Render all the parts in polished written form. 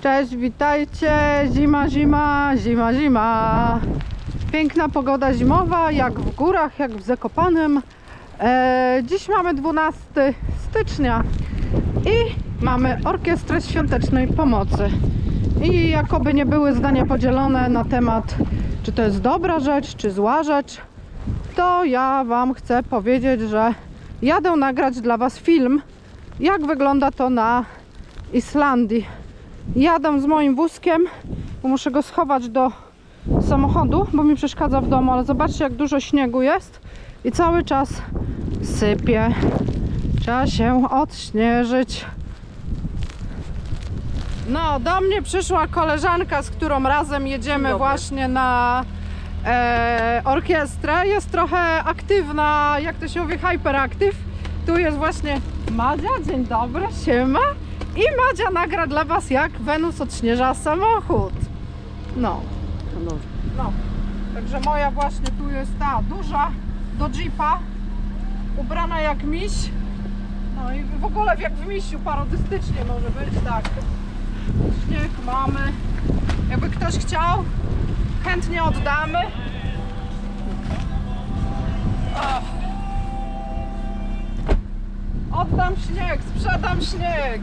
Cześć, witajcie. Zima, zima, zima, zima. Piękna pogoda zimowa, jak w górach, jak w Zakopanem. Dziś mamy 12 stycznia i mamy Orkiestrę Świątecznej Pomocy. I jakoby nie były zdania podzielone na temat, czy to jest dobra rzecz, czy zła rzecz, to ja wam chcę powiedzieć, że jadę nagrać dla was film, jak wygląda to na Islandii. Jadę z moim wózkiem, bo muszę go schować do samochodu, bo mi przeszkadza w domu, ale zobaczcie, jak dużo śniegu jest i cały czas sypie. Trzeba się odśnieżyć. No, do mnie przyszła koleżanka, z którą razem jedziemy właśnie na orkiestrę. Jest trochę aktywna, jak to się mówi, hyperactive. Tu jest właśnie Madzia, dzień dobry, siema. I Madzia nagra dla was, jak Wenus odśnieża samochód. No. Także moja właśnie tu jest ta duża do jeepa, ubrana jak miś. No i w ogóle jak w misiu, parodystycznie może być, tak. Śnieg mamy. Jakby ktoś chciał, chętnie oddamy. Oddam śnieg, sprzedam śnieg.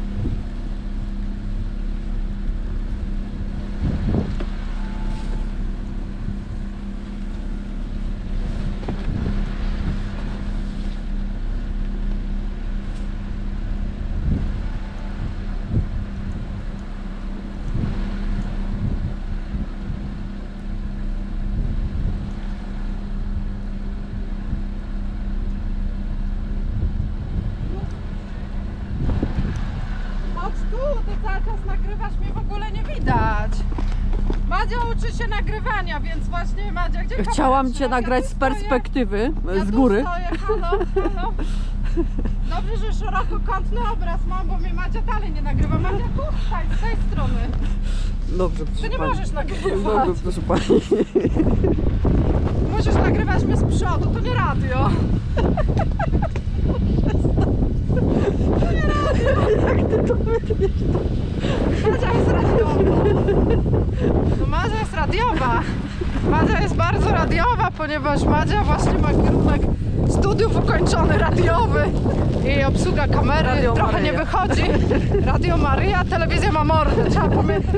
Madzia uczy się nagrywania, więc właśnie Madzia, gdzie chciałam cię nagrać z perspektywy, z góry. Stoję. Halo, halo. Dobrze, że szerokokątny obraz mam, bo mnie Madzia dalej nie nagrywa. Madzia, tutaj, z tej strony. Dobrze, proszę Ty nie pani. możesz nagrywać. Dobrze, proszę pani. Musisz nagrywać mnie z przodu, to nie radio. To nie radio. Jak ty to wytniesz? Madzia jest radiowa. No Madzia jest radiowa. Madzia jest bardzo radiowa, ponieważ Madzia właśnie ma kierunek studiów ukończony radiowy i obsługa kamery Radio trochę Maryja. nie wychodzi. Radio Maryja, telewizja ma mordę, trzeba pamiętać.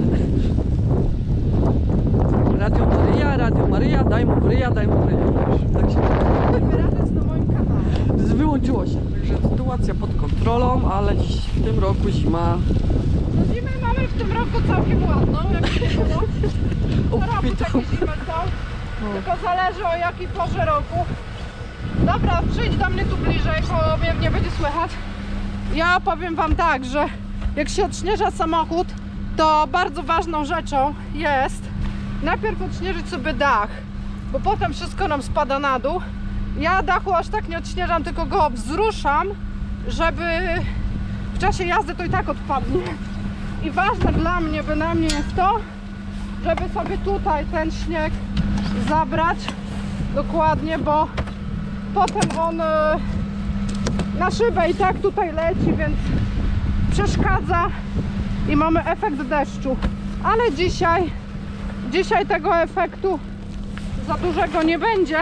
Radio Maryja, daj mu wryja, daj mu wryja. Tak się Radec na moim kanale. wyłączyło się. Także sytuacja pod kontrolą, ale dziś w tym roku zima No zimę mamy w tym roku całkiem ładną, jak nie było. Co roku obfitą. takie zimy są, tylko zależy o jakiej porze roku. Dobra, przyjdź do mnie tu bliżej, bo mnie nie będzie słychać. Ja powiem wam tak, że jak się odśnieża samochód, to bardzo ważną rzeczą jest najpierw odśnieżyć sobie dach, bo potem wszystko nam spada na dół. Ja dachu aż tak nie odśnieżam, tylko go wzruszam, żeby w czasie jazdy to i tak odpadnie. I ważne dla mnie bynajmniej jest to, żeby sobie tutaj ten śnieg zabrać dokładnie, bo potem on na szybę i tak tutaj leci, więc przeszkadza i mamy efekt deszczu. Ale dzisiaj tego efektu za dużego nie będzie,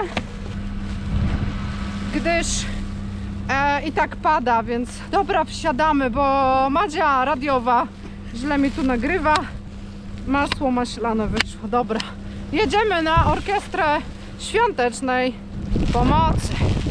gdyż i tak pada, więc dobra, wsiadamy, bo Madzia radiowa źle mi tu nagrywa. Masło maślane wyszło. Dobra, jedziemy na Orkiestrę Świątecznej Pomocy.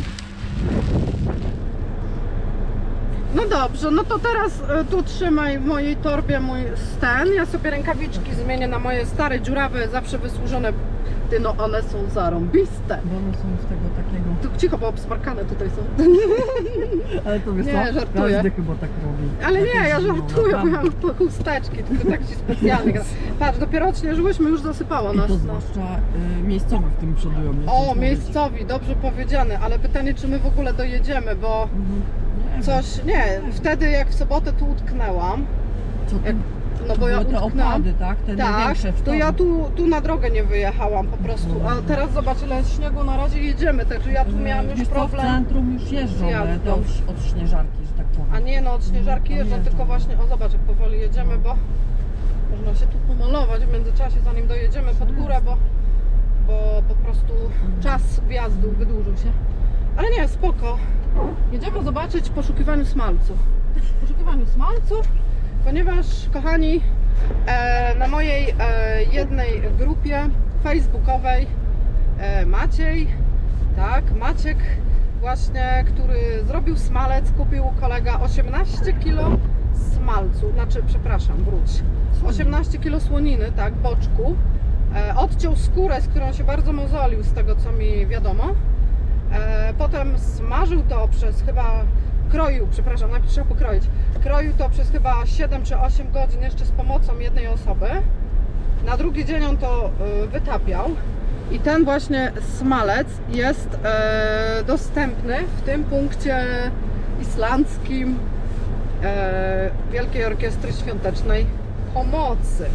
No dobrze, no to teraz tu trzymaj w mojej torbie mój sten. Ja sobie rękawiczki zmienię na moje stare, dziurawe, zawsze wysłużone. Ty, no one są zarąbiste. Bo one są z tego takiego. Tu cicho, bo obsmarkane tutaj są. Ale to wiesz Nie, co? żartuję. Każdy chyba tak robi. Ale nie, Jakieś ja zimą, żartuję, bo ja naprawdę. mam chusteczki, tylko tak ci specjalnie. Patrz, dopiero odśnieżyłyśmy, już zasypało I nas. to No. zwłaszcza miejscowi w tym przodują. nie chcę O, mówić. miejscowi, dobrze powiedziane, ale pytanie, czy my w ogóle dojedziemy, bo Nie wiem. coś, nie, wtedy jak w sobotę tu utknęłam, Co ty? jak no bo ja Były te utknęłam. opady, tak? Te Tak, największe w to ja tu na drogę nie wyjechałam po prostu, a teraz zobacz ile jest śniegu, na razie jedziemy, także ja tu miałam już Wiesz co, w problem. centrum już jeżdżą jazdą. te od śnieżarki, że tak powiem. A nie no, od śnieżarki No, jeżdżą, jeżdżą. tylko właśnie, o zobacz jak powoli jedziemy, bo można się tu pomalować w międzyczasie zanim dojedziemy pod górę, bo po prostu czas wjazdu wydłużył się. Ale nie, spoko. Jedziemy zobaczyć poszukiwaniu smalcu. Poszukiwaniu smalcu, ponieważ kochani, na mojej jednej grupie facebookowej Maciej, tak, Maciek właśnie, który zrobił smalec, kupił kolega 18 kg smalcu, znaczy przepraszam, wróć, 18 kg słoniny, tak, boczku, odciął skórę, z którą się bardzo mozolił, z tego co mi wiadomo, potem smażył to przez chyba, kroił, przepraszam, najpierw trzeba pokroić, kroił to przez chyba 7 czy 8 godzin jeszcze z pomocą jednej osoby, na drugi dzień on to wytapiał. I ten właśnie smalec jest dostępny w tym punkcie islandzkim Wielkiej Orkiestry Świątecznej Pomocy.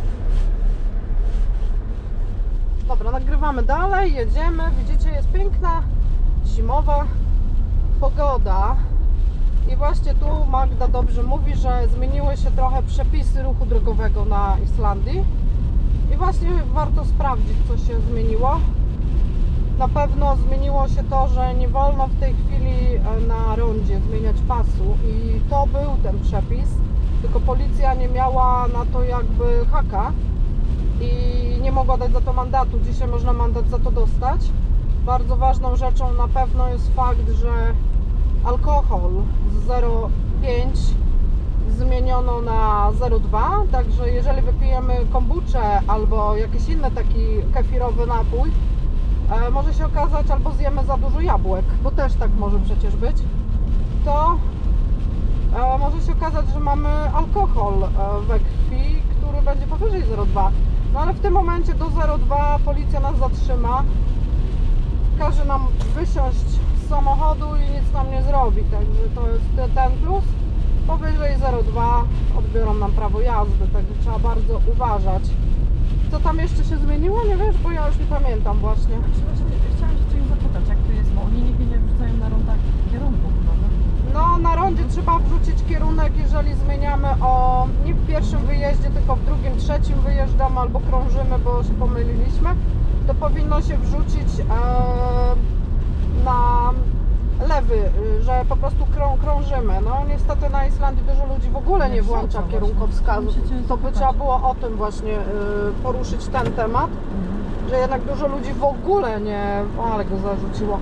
Dobra, nagrywamy dalej, jedziemy. Widzicie, jest piękna zimowa pogoda. I właśnie tu Magda dobrze mówi, że zmieniły się trochę przepisy ruchu drogowego na Islandii. I właśnie warto sprawdzić, co się zmieniło. Na pewno zmieniło się to, że nie wolno w tej chwili na rondzie zmieniać pasu i to był ten przepis, tylko policja nie miała na to jakby haka i nie mogła dać za to mandatu. Dzisiaj można mandat za to dostać. Bardzo ważną rzeczą na pewno jest fakt, że alkohol z 0,5 zmieniono na 0,2, także jeżeli wypijemy kombuczę albo jakiś inny taki kefirowy napój, może się okazać, albo zjemy za dużo jabłek, bo też tak może przecież być, to może się okazać, że mamy alkohol we krwi, który będzie powyżej 0,2. No ale w tym momencie do 0,2 policja nas zatrzyma, każe nam wysiąść z samochodu i nic nam nie zrobi, także to jest ten plus. Powyżej 0,2 odbiorą nam prawo jazdy, także trzeba bardzo uważać. Co tam jeszcze się zmieniło? Nie wiesz, bo ja już nie pamiętam właśnie. Chciałam się Cię zapytać, jak to jest, bo oni nigdy nie wrzucają na rondach kierunków, prawda? No na rondzie trzeba wrzucić kierunek, jeżeli zmieniamy nie w pierwszym wyjeździe, tylko w drugim, trzecim wyjeżdżamy albo krążymy, bo się pomyliliśmy, to powinno się wrzucić na lewy, że po prostu krążymy. No niestety na Islandii dużo ludzi w ogóle nie włącza kierunkowskazów. To by trzeba było o tym właśnie poruszyć ten temat, że jednak dużo ludzi w ogóle nie... ale go zarzuciło.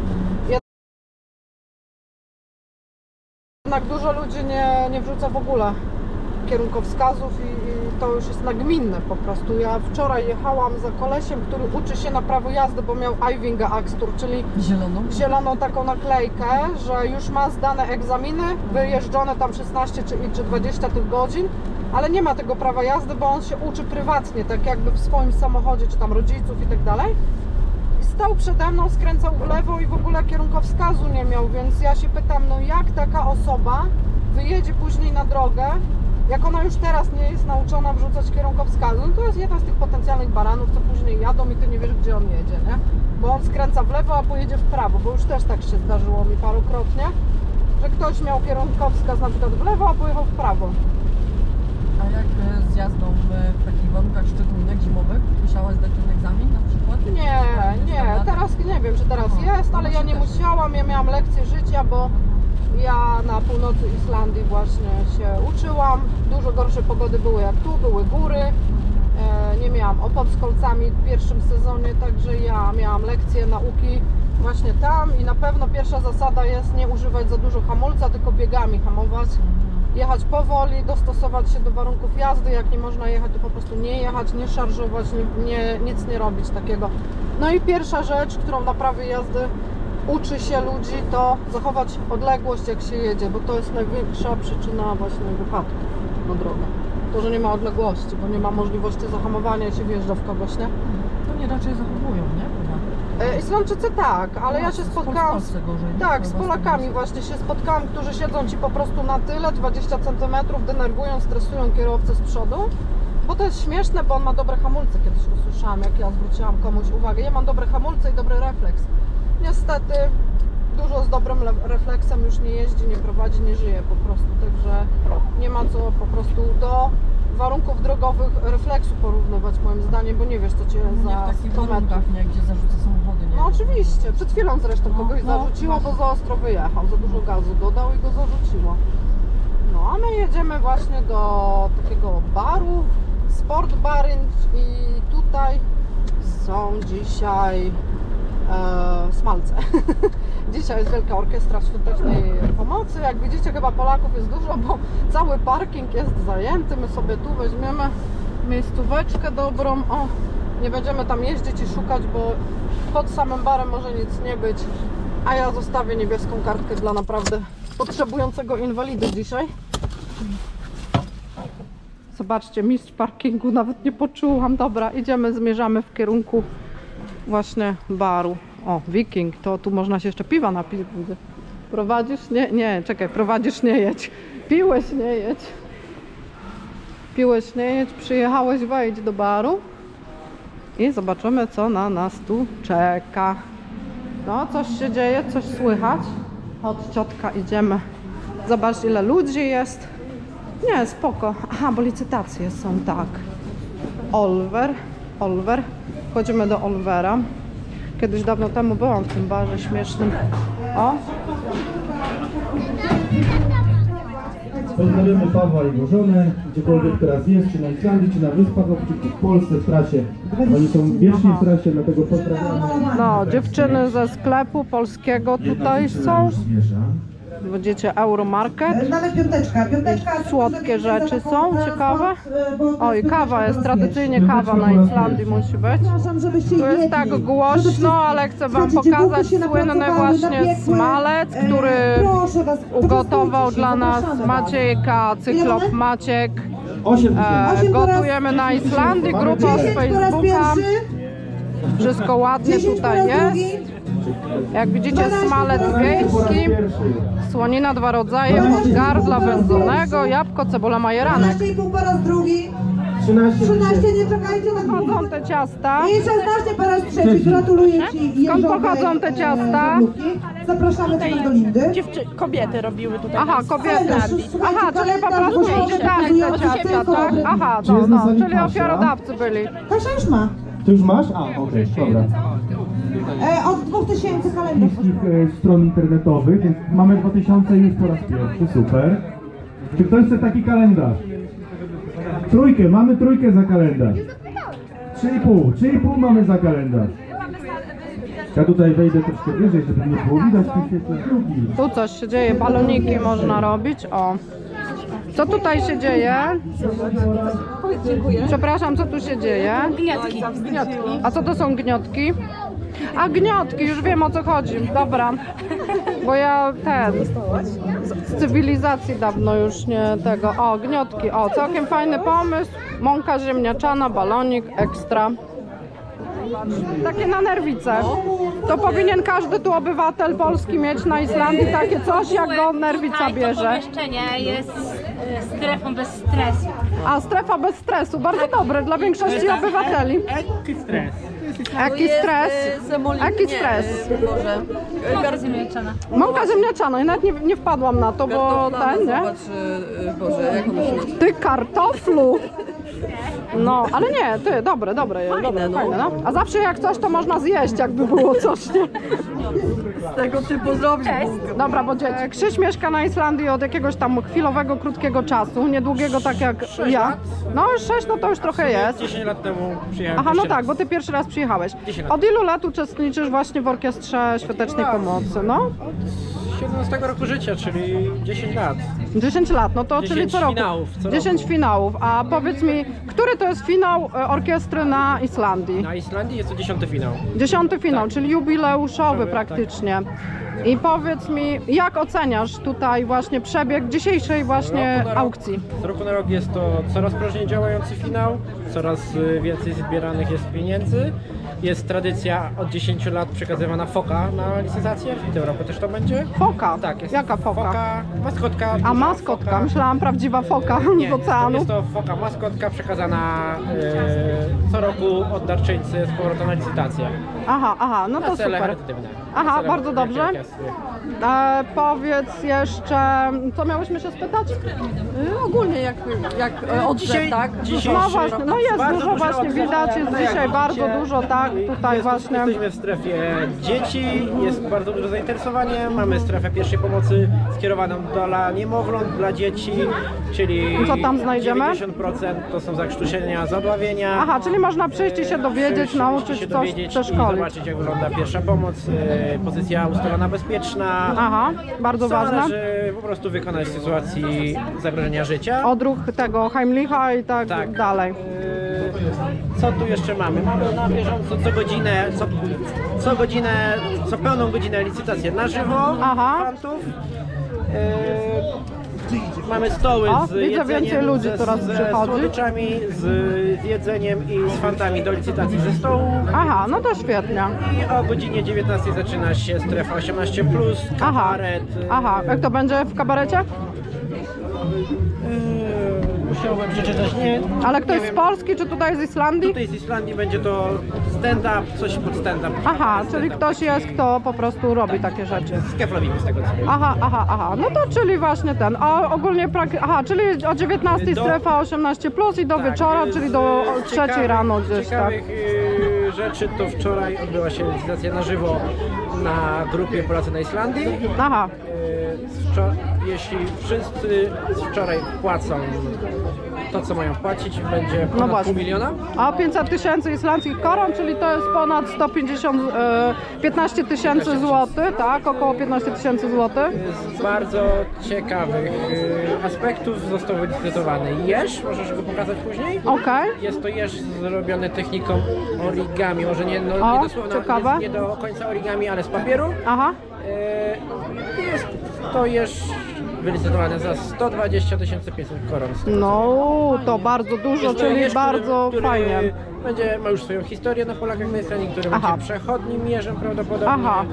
Jednak dużo ludzi nie wrzuca w ogóle kierunkowskazów i to już jest nagminne po prostu. Ja wczoraj jechałam za kolesiem, który uczy się na prawo jazdy, bo miał Eyvinga Axtur, czyli zieloną taką naklejkę, że już ma zdane egzaminy, wyjeżdżone tam 16 czy 20 tych godzin, ale nie ma tego prawa jazdy, bo on się uczy prywatnie, tak jakby w swoim samochodzie, czy tam rodziców i tak dalej. I stał przede mną, skręcał w lewo i w ogóle kierunkowskazu nie miał, więc ja się pytam, no jak taka osoba wyjedzie później na drogę, jak ona już teraz nie jest nauczona wrzucać kierunkowskazu, no to jest jeden z tych potencjalnych baranów, co później jadą i ty nie wiesz, gdzie on jedzie, nie? Bo on skręca w lewo, a pojedzie w prawo, bo już też tak się zdarzyło mi parokrotnie, że ktoś miał kierunkowskaz na przykład w lewo, a pojechał w prawo. A jak z jazdą w takich warunkach szczególnych, zimowych, musiałaś zdać ten egzamin na przykład? Nie, teraz nie wiem, czy teraz jest, ale ja nie musiałam, ja miałam lekcję życia, bo ja na północy Islandii właśnie się uczyłam. Dużo gorsze pogody były jak tu, były góry. Nie miałam opon z kolcami w pierwszym sezonie, także ja miałam lekcje nauki właśnie tam i na pewno pierwsza zasada jest nie używać za dużo hamulca, tylko biegami hamować. Jechać powoli, dostosować się do warunków jazdy, jak nie można jechać, to po prostu nie jechać, nie szarżować, nic nie robić takiego. No i pierwsza rzecz, którą na prawie jazdy uczy się ludzi, to zachować odległość, jak się jedzie, bo to jest największa przyczyna właśnie wypadków na drogę. To, że nie ma odległości, bo nie ma możliwości zahamowania i się wjeżdża w kogoś, nie? To nie raczej zachowują, nie? Islandczycy tak, ale ja się spotkałam W Polsce gorzej. tak, z Polakami właśnie się spotkałam, którzy siedzą ci po prostu na tyle, 20 cm, denerwują, stresują kierowcę z przodu. Bo to jest śmieszne, bo on ma dobre hamulce, kiedyś usłyszałam, jak ja zwróciłam komuś uwagę. Ja mam dobre hamulce i dobry refleks. Niestety dużo z dobrym refleksem już nie jeździ, nie prowadzi, nie żyje po prostu. Także nie ma co po prostu do warunków drogowych refleksu porównywać moim zdaniem, bo nie wiesz co cię Nie za w takich 100 metrów. warunkach, nie, gdzie zarzuca samochody, nie? No oczywiście, przed chwilą zresztą kogoś no, zarzuciło, bo za ostro wyjechał, za dużo gazu dodał i go zarzuciło. No a my jedziemy właśnie do takiego baru, Sport Barin, i tutaj są dzisiaj smalce. Dzisiaj jest Wielka Orkiestra Świątecznej Pomocy. Jak widzicie, chyba Polaków jest dużo, bo cały parking jest zajęty. My sobie tu weźmiemy miejscóweczkę dobrą. O, nie będziemy tam jeździć i szukać, bo pod samym barem może nic nie być. A ja zostawię niebieską kartkę dla naprawdę potrzebującego inwalidy dzisiaj. Zobaczcie, mistrz parkingu, nawet nie poczułam. Dobra, idziemy, zmierzamy w kierunku właśnie baru. O, Wiking, to tu można się jeszcze piwa napić. Prowadzisz? Nie, nie, czekaj, prowadzisz, nie jedź. Piłeś, nie jedź. Piłeś, nie jedź, przyjechałeś, wejdź do baru i zobaczymy, co na nas tu czeka. No, coś się dzieje, coś słychać. Chodź, ciotka, idziemy. Zobacz, ile ludzi jest. Nie, spoko. Aha, bo licytacje są, tak. Olver. Chodzimy do Olvera. Kiedyś dawno temu byłam w tym barze śmiesznym. O! Pozdrawiamy Pawła i jego żonę, gdziekolwiek teraz jest, czy na Islandii, czy na Wyspach Owczych, czy w Polsce, w trasie. Oni są wiecznie w trasie, dlatego pozdrawiamy. No, dziewczyny ze sklepu polskiego tutaj są. Widzicie, Euromarket. Mamy piąteczka. Słodkie rzeczy są, ciekawe. Oj, kawa jest, tradycyjnie kawa na Islandii musi być. Tu jest tak głośno, ale chcę wam pokazać słynny właśnie smalec, który ugotował dla nas Maciejka, Cyklop Maciek. 8 Gotujemy na Islandii, grupa z Facebooka. Wszystko ładnie tutaj jest. Jak widzicie, smalec wiejski, słonina 2 rodzaje, od gardla wędzonego, jabłko, cebula, majeranek. 12,5 po raz drugi. 13 13, nie czekajcie na Pochodzą te ciasta. I 16 po raz trzeci. Gratuluję Ci. Skąd jeżowej, pochodzą te ciasta? żarówki. Zapraszamy Cię do Lindy. Kobiety robiły tutaj. Aha, kobiety. Aha, czyli po prostu dali te ciasta, tak? Aha, Czy no, jest na no, sali czyli Kasia? ofiarodawcy byli. Kasia już ma. Ty już masz? A, okej, dobra. Od 2000 kalendarz. Wszystkich stron internetowych, więc mamy 2000 już po raz pierwszy, super. Czy ktoś chce taki kalendarz? Trójkę, mamy trójkę za kalendarz. 3,5 mamy za kalendarz. Ja tutaj wejdę troszkę wyżej, żeby nie było widać, tu świetne drugi. Tu coś się dzieje, baloniki można robić, o. Co tutaj się dzieje? Przepraszam, co tu się dzieje? Gniotki. A co to są gniotki? A gniotki, już wiem o co chodzi, dobra. Bo ja z cywilizacji dawno już nie tego. O, gniotki, o, całkiem fajny pomysł. Mąka ziemniaczana, balonik, ekstra. Takie na nerwice. To powinien każdy tu obywatel polski mieć na Islandii takie coś, jak go nerwica bierze. To pomieszczenie jest strefą bez stresu. A strefa bez stresu, bardzo dobre dla większości obywateli. Jaki stres? Jaki stres? Jaki stres? Mąka ziemniaczana. Mąka ziemniaczana i nawet nie wpadłam na to, bo ten, nie? Zobacz, Boże, jak ona się nazywa? Ty kartoflu! No, ale nie, ty, dobre jest, dobre, no. fajne, no. A zawsze jak coś, to można zjeść, jakby było coś, nie? Z tego typu zrobić. Dobra, bo Krzyś mieszka na Islandii od jakiegoś tam chwilowego, krótkiego czasu, niedługiego tak jak ja. No już 6, no to już trochę jest. 10 lat temu przyjechałem. Aha, no pierwszy tak, raz. bo ty pierwszy raz przyjechałeś. 10 lat. Od ilu lat uczestniczysz właśnie w Orkiestrze Świątecznej Pomocy, no? 17 roku życia, czyli 10 lat. 10 lat, no to 10 czyli co roku? finałów, co 10 roku. finałów, a powiedz mi, który to jest finał orkiestry na Islandii? Na Islandii jest to 10 finał. 10 finał, Tak. czyli jubileuszowy Tak. praktycznie. I powiedz mi, jak oceniasz tutaj właśnie przebieg dzisiejszej właśnie Roku na rok. aukcji? Z roku na rok jest to coraz prężniej działający finał, coraz więcej zbieranych jest pieniędzy. jest tradycja od 10 lat przekazywana foka na licytację. W tym roku też to będzie. Foka? Tak, jest Jaka foka? Maskotka. A duża maskotka, foka. myślałam prawdziwa foka Nie, z oceanu. jest to foka maskotka przekazana co roku od darczyńcy z powrotem na licytację. Aha, no to Na cele super. charytatywne. Aha, Na cele bardzo dobrze. jakie? Powiedz jeszcze, co miałyśmy się spytać? Ogólnie jak odrzew, tak? No właśnie, no jest bardzo dużo właśnie odzew. widać, jest Tak jak dzisiaj bardzo widzicie, dużo, tak, tutaj właśnie. Jesteśmy w strefie dzieci, jest bardzo duże zainteresowanie, mamy strefę pierwszej pomocy skierowaną dla niemowląt, dla dzieci, czyli Co tam znajdziemy? 90% to są zakrztusienia, zadławienia. Aha, czyli można przyjść i się dowiedzieć, Przyjść, nauczyć się coś, dowiedzieć i przeszkolić. zobaczyć, jak wygląda pierwsza pomoc, pozycja ustalona bezpieczna. Aha, bardzo Co ważne. należy po prostu wykonać w sytuacji zagrożenia życia. Odruch tego Heimlicha i tak, Tak. dalej. Co tu jeszcze mamy? Mamy na bieżąco co godzinę, co pełną godzinę licytację na żywo Aha. fantów. Mamy stoły O, z widzę jedzeniem, więcej ludzi coraz ze przychodzi. słodyczami, z jedzeniem i z fantami do licytacji ze stołu. Aha, no to świetnie. I o godzinie 19 zaczyna się strefa 18+, Aha, kabaret. aha, jak to będzie w kabarecie? Musiałbym przeczytać, nie. Ale ktoś nie z wiem. Polski, czy tutaj z Islandii? Tutaj z Islandii będzie to stand-up, coś pod stand-up. Aha, Stand-up. czyli ktoś jest, kto po prostu robi takie rzeczy. Z Keflowimy z tego co wiem. Aha, no to czyli właśnie ten, a ogólnie, czyli o 19 Do- strefa 18+, i do Tak, wieczora, czyli do z 3 ciekawych- rano gdzieś, tak. ciekawych rzeczy to wczoraj odbyła się licytacja na żywo na grupie Polacy na Islandii. Aha, Jeśli wszyscy wczoraj płacą to, co mają płacić, będzie ponad No właśnie. 500 000. a 500 000 islandzkich koron, czyli to jest ponad 15 tysięcy złotych, tak, około 15 000 złotych. Z bardzo ciekawych aspektów został wylicytowany jeż, możesz go pokazać później. Okej. Jest to jeż zrobiony techniką origami, może nie, O, nie dosłownie, ciekawe. nie do końca origami, ale z papieru. Aha, Jest to jeż wylicytowany za 120 500 koron. no to bardzo dużo, Jest to czyli jeż, bardzo który fajnie. ma już swoją historię na Polakach na Islandii, który Aha. będzie przechodnim jeżem prawdopodobnie. Aha.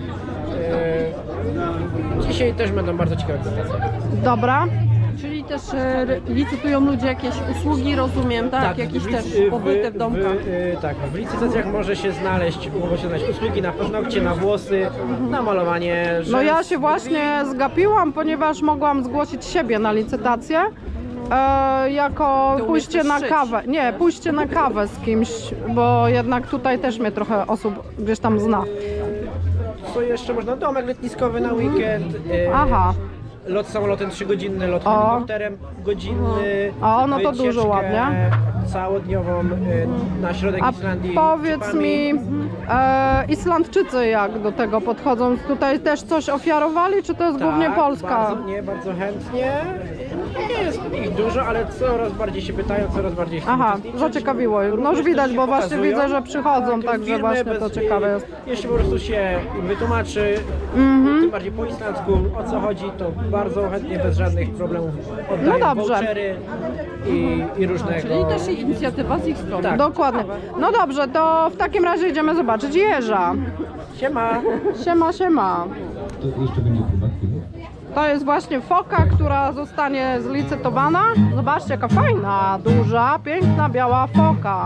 Dzisiaj też będą bardzo ciekawe licytacje. Dobra, Czyli też licytują ludzie jakieś usługi, rozumiem, tak? Jakieś też pobyty w domkach. Tak, w licytacjach mogą się znaleźć usługi na paznokcie, na włosy, na malowanie rzęs. no ja się właśnie zgapiłam, ponieważ mogłam zgłosić siebie na licytację. Jako To pójście umiesz na też kawę, nie, pójście na kawę z kimś, bo jednak tutaj też mnie trochę osób gdzieś tam zna. Co jeszcze można? Domek letniskowy na weekend. Aha. Lot samolotem 3-godzinny, lot O. helikopterem godzinny. O, no to wycieczkę dużo ładnie. Całodniową na środek A Islandii. powiedz jeepami. mi, Islandczycy jak do tego podchodzą? Tutaj też coś ofiarowali, czy to jest głównie Polska? Bardzo chętnie. Nie jest ich dużo, ale coraz bardziej się pytają, coraz bardziej chcą Aha, uczestniczyć. zaciekawiło. No już Również widać, też się bo właśnie pokazują. widzę, że przychodzą, także firmy właśnie to bez- ciekawe jest. Jeśli po prostu się im wytłumaczy, tym bardziej po islandzku, o co chodzi, to bardzo chętnie, bez żadnych problemów oddają No dobrze. vouchery i różnego. Czyli też inicjatywa z ich strony. Tak. Dokładnie. No dobrze, to w takim razie idziemy zobaczyć jeża. Siema! Siema. To jeszcze będzie próba chwilę. To jest właśnie foka, która zostanie zlicytowana. Zobaczcie, jaka fajna, duża, piękna, biała foka.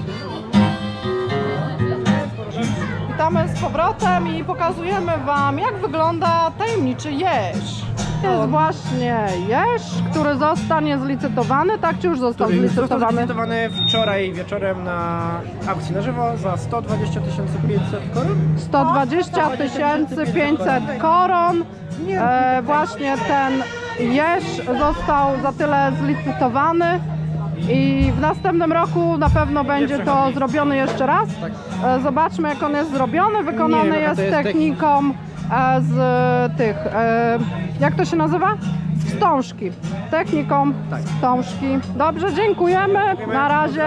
Witamy z powrotem i pokazujemy Wam, jak wygląda tajemniczy jeż. To jest właśnie jeż, który zostanie zlicytowany, tak czy już został Który został zlicytowany? zlicytowany wczoraj wieczorem na aukcji na żywo za 120 500 koron. 120 500 koron. Właśnie ten jeż został za tyle zlicytowany i w następnym roku na pewno będzie to zrobiony jeszcze raz. Zobaczmy, jak on jest zrobiony. Nie Wykonany wiem, jaka jest to jest techniką z tych, jak to się nazywa? Z wstążki. Techniką z wstążki. Dobrze, dziękujemy. Na razie.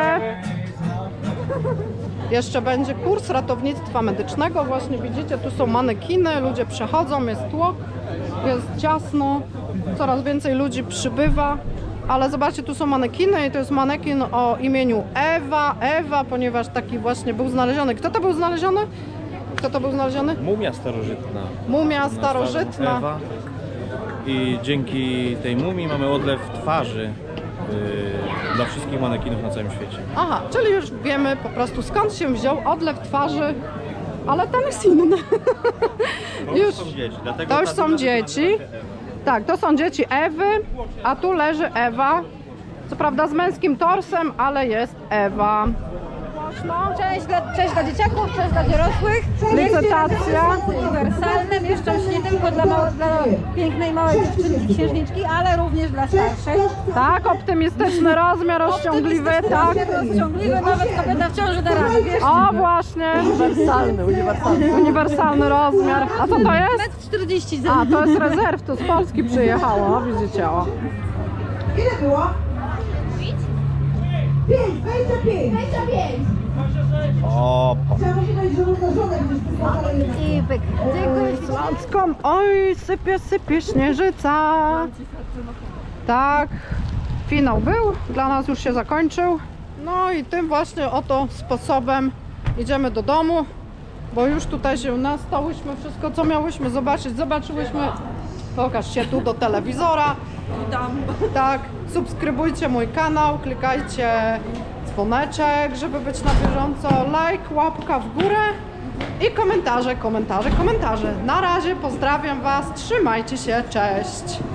Jeszcze będzie kurs ratownictwa medycznego. Właśnie widzicie, tu są manekiny, ludzie przechodzą, jest tłok, jest ciasno, coraz więcej ludzi przybywa. Ale zobaczcie, tu są manekiny i to jest manekin o imieniu Ewa, ponieważ taki właśnie był znaleziony. Kto to był znaleziony? Kto to był znaleziony? Mumia starożytna. Mumia starożytna. Ewa. I dzięki tej mumii mamy odlew twarzy dla wszystkich manekinów na całym świecie. Aha, czyli już wiemy po prostu skąd się wziął odlew twarzy, ale ten jest inny. Już, są dzieci, dlatego to już ta są druga dzieci. nazywa się Ewa. Tak, to są dzieci Ewy, a tu leży Ewa. Co prawda z męskim torsem, ale jest Ewa. Cześć dla dzieciaków, cześć dla dorosłych. Licytacja. Uniwersalne, mieszczą się nie tylko dla pięknej małej dziewczynki, księżniczki, ale również dla starszych. Tak, optymistyczny rozmiar, rozciągliwy, tak. Rozciągliwy, nawet kobieta w ciąży da radę, wiesz? O, właśnie. Uniwersalny rozmiar. A co to jest? 40 A, to jest rezerw, to z Polski przyjechało, widzicie, o. Ile było? 5, 25. O, Chciałam powiedzieć, że można żonę gdzieś wysłać. I byk. Słodką, oj, sypie śnieżyca. Tak, finał był, dla nas już się zakończył. No i tym właśnie oto sposobem idziemy do domu, bo już tutaj się nastałyśmy, wszystko co miałyśmy zobaczyć, zobaczyłyśmy. Pokaż się tu do telewizora. Tak, subskrybujcie mój kanał, klikajcie dzwoneczek, żeby być na bieżąco, like, łapka w górę i komentarze. Na razie, pozdrawiam Was, trzymajcie się, cześć!